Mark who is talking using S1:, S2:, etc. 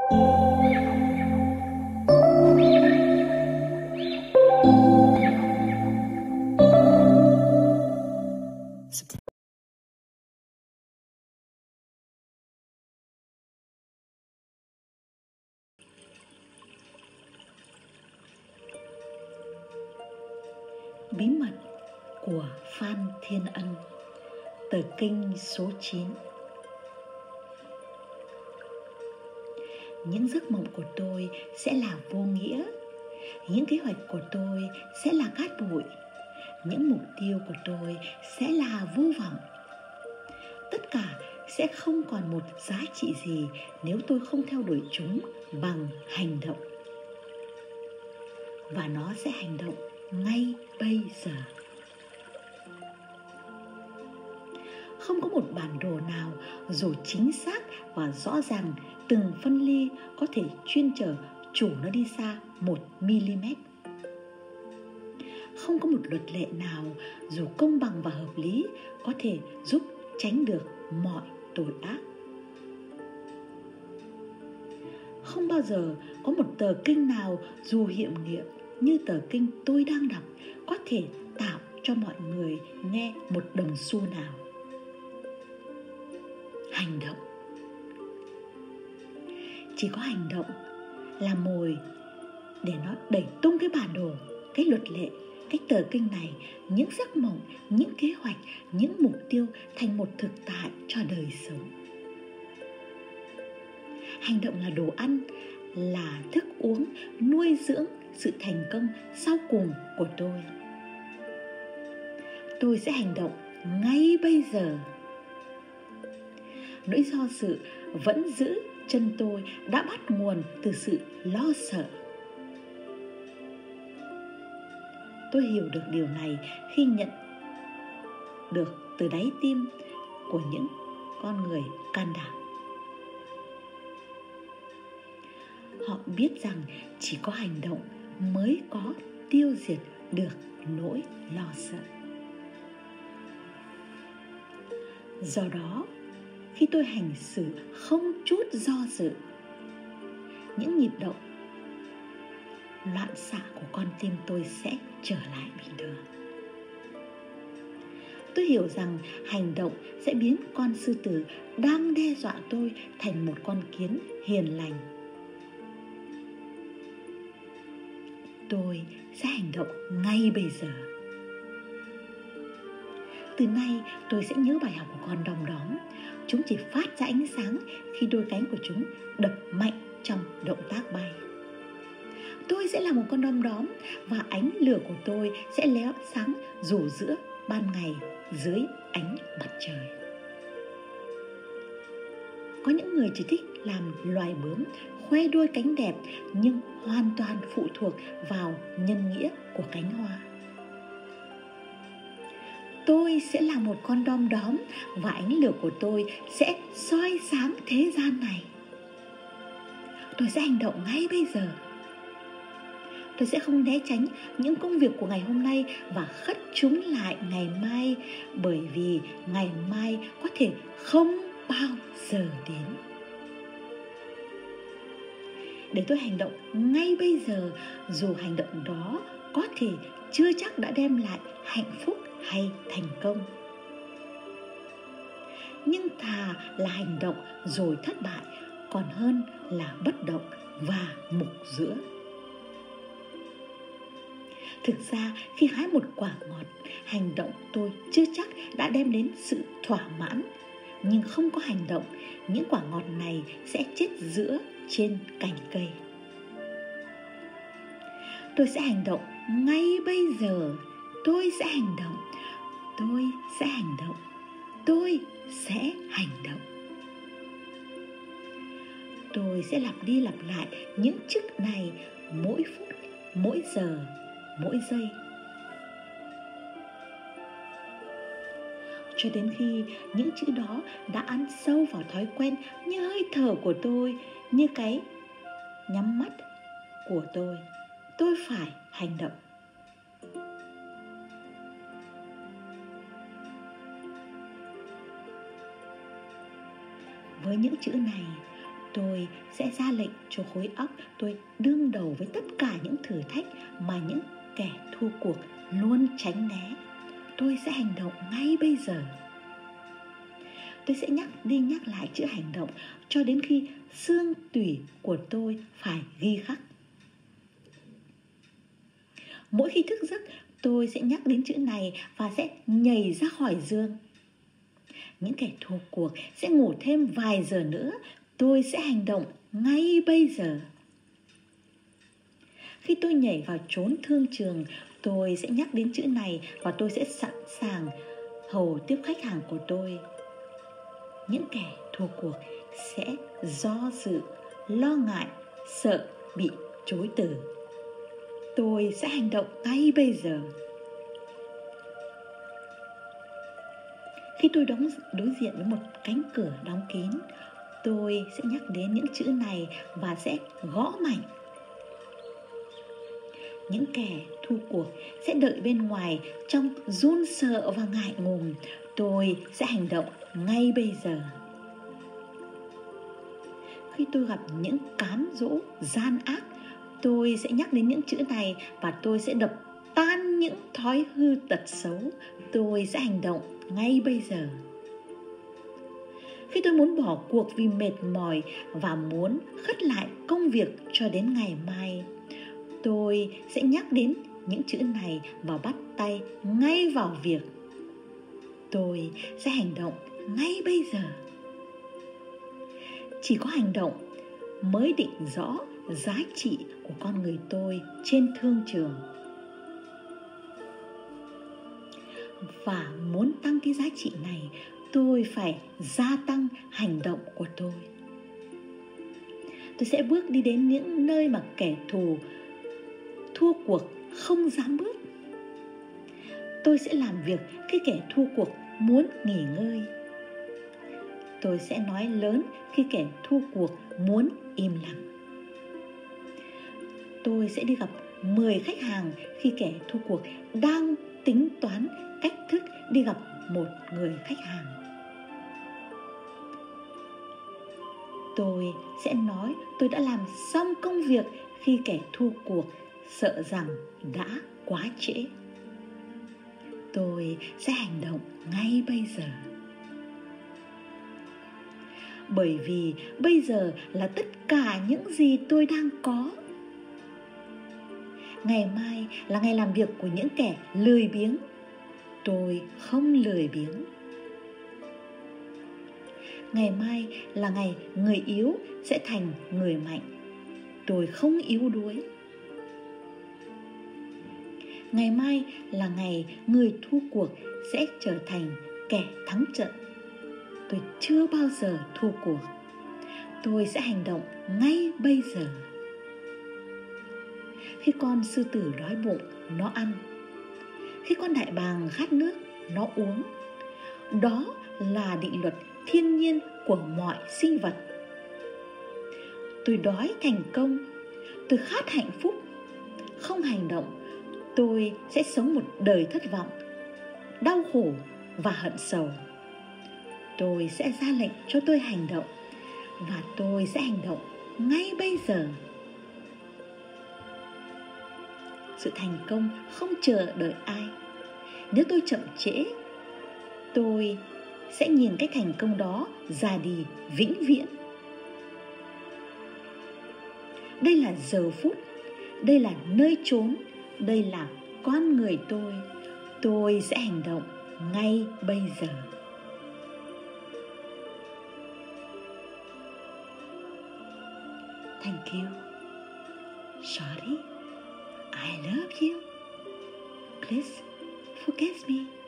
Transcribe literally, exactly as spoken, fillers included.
S1: Bí mật của Phan Thiên Ân, tờ kinh số chín. Những giấc mộng của tôi sẽ là vô nghĩa. Những kế hoạch của tôi sẽ là cát bụi. Những mục tiêu của tôi sẽ là vô vọng. Tất cả sẽ không còn một giá trị gì nếu tôi không theo đuổi chúng bằng hành động. Và nó sẽ hành động ngay bây giờ. Không có một bản đồ nào dù chính xác và rõ ràng từng phân ly có thể chuyên chở chủ nó đi xa một mi-li-mét. Không có một luật lệ nào dù công bằng và hợp lý có thể giúp tránh được mọi tội ác. Không bao giờ có một tờ kinh nào dù hiệu nghiệm như tờ kinh tôi đang đọc có thể tạo cho mọi người nghe một đồng xu nào. Hành động. Chỉ có hành động là mồi để nó đẩy tung cái bản đồ, cái luật lệ, cái tờ kinh này, những giấc mộng, những kế hoạch, những mục tiêu thành một thực tại cho đời sống. Hành động là đồ ăn, là thức uống, nuôi dưỡng sự thành công sau cùng của tôi. Tôi sẽ hành động ngay bây giờ. Nỗi do dự vẫn giữ chân tôi đã bắt nguồn từ sự lo sợ. Tôi hiểu được điều này khi nhận được từ đáy tim của những con người can đảm. Họ biết rằng chỉ có hành động mới có tiêu diệt được nỗi lo sợ. Do đó, khi tôi hành xử không chút do dự, những nhịp động loạn xạ của con tim tôi sẽ trở lại bình thường. Tôi hiểu rằng hành động sẽ biến con sư tử đang đe dọa tôi thành một con kiến hiền lành. Tôi sẽ hành động ngay bây giờ. Từ nay tôi sẽ nhớ bài học của con đom đóm. Chúng chỉ phát ra ánh sáng khi đôi cánh của chúng đập mạnh trong động tác bay. Tôi sẽ là một con đom đóm và ánh lửa của tôi sẽ lóe sáng dù giữa ban ngày dưới ánh mặt trời. Có những người chỉ thích làm loài bướm, khoe đôi cánh đẹp nhưng hoàn toàn phụ thuộc vào nhân nghĩa của cánh hoa. Tôi sẽ là một con đom đóm và ánh lửa của tôi sẽ soi sáng thế gian này. Tôi sẽ hành động ngay bây giờ. Tôi sẽ không né tránh những công việc của ngày hôm nay và khất chúng lại ngày mai, bởi vì ngày mai có thể không bao giờ đến. Để tôi hành động ngay bây giờ, dù hành động đó có thể chưa chắc đã đem lại hạnh phúc hay thành công. Nhưng thà là hành động rồi thất bại còn hơn là bất động và mục giữa. Thực ra khi hái một quả ngọt, hành động tôi chưa chắc đã đem đến sự thỏa mãn. Nhưng không có hành động, những quả ngọt này sẽ chết giữa trên cành cây. Tôi sẽ hành động ngay bây giờ. Tôi sẽ hành động. Tôi sẽ hành động. Tôi sẽ hành động. Tôi sẽ lặp đi lặp lại những chữ này mỗi phút, mỗi giờ, mỗi giây. Cho đến khi những chữ đó đã ăn sâu vào thói quen như hơi thở của tôi, như cái nhắm mắt của tôi. Tôi phải hành động. Với những chữ này, tôi sẽ ra lệnh cho khối óc tôi đương đầu với tất cả những thử thách mà những kẻ thua cuộc luôn tránh né. Tôi sẽ hành động ngay bây giờ. Tôi sẽ nhắc đi nhắc lại chữ hành động cho đến khi xương tủy của tôi phải ghi khắc. Mỗi khi thức giấc, tôi sẽ nhắc đến chữ này và sẽ nhảy ra khỏi giường. Những kẻ thua cuộc sẽ ngủ thêm vài giờ nữa. Tôi sẽ hành động ngay bây giờ. Khi tôi nhảy vào chốn thương trường, tôi sẽ nhắc đến chữ này và tôi sẽ sẵn sàng hầu tiếp khách hàng của tôi. Những kẻ thua cuộc sẽ do dự, lo ngại, sợ bị chối từ. Tôi sẽ hành động ngay bây giờ. Khi tôi đóng đối diện với một cánh cửa đóng kín, tôi sẽ nhắc đến những chữ này và sẽ gõ mạnh. Những kẻ thua cuộc sẽ đợi bên ngoài trong run sợ và ngại ngùng. Tôi sẽ hành động ngay bây giờ. Khi tôi gặp những cám dỗ gian ác, tôi sẽ nhắc đến những chữ này và tôi sẽ đập tan những thói hư tật xấu. Tôi sẽ hành động ngay bây giờ. Khi tôi muốn bỏ cuộc vì mệt mỏi và muốn khất lại công việc cho đến ngày mai, tôi sẽ nhắc đến những chữ này và bắt tay ngay vào việc. Tôi sẽ hành động ngay bây giờ. Chỉ có hành động mới định rõ giá trị của con người tôi trên thương trường. Và muốn tăng cái giá trị này, tôi phải gia tăng hành động của tôi. Tôi sẽ bước đi đến những nơi mà kẻ thù thua cuộc không dám bước. Tôi sẽ làm việc khi kẻ thua cuộc muốn nghỉ ngơi. Tôi sẽ nói lớn khi kẻ thua cuộc muốn im lặng. Tôi sẽ đi gặp mười khách hàng khi kẻ thua cuộc đang tính toán cách thức đi gặp một người khách hàng. Tôi sẽ nói tôi đã làm xong công việc khi kẻ thua cuộc sợ rằng đã quá trễ. Tôi sẽ hành động ngay bây giờ. Bởi vì bây giờ là tất cả những gì tôi đang có. Ngày mai là ngày làm việc của những kẻ lười biếng. Tôi không lười biếng. Ngày mai là ngày người yếu sẽ thành người mạnh. Tôi không yếu đuối. Ngày mai là ngày người thua cuộc sẽ trở thành kẻ thắng trận. Tôi chưa bao giờ thua cuộc. Tôi sẽ hành động ngay bây giờ. Khi con sư tử đói bụng, nó ăn. Khi con đại bàng khát nước, nó uống. Đó là định luật thiên nhiên của mọi sinh vật. Tôi đói thành công. Tôi khát hạnh phúc. Không hành động, tôi sẽ sống một đời thất vọng, đau khổ và hận sầu. Tôi sẽ ra lệnh cho tôi hành động, và tôi sẽ hành động ngay bây giờ. Sự thành công không chờ đợi ai. Nếu tôi chậm trễ, tôi sẽ nhìn cái thành công đó ra đi vĩnh viễn. Đây là giờ phút, đây là nơi chốn, đây là con người tôi. Tôi sẽ hành động ngay bây giờ. Thank you. Sorry. I love you. Please forgive me.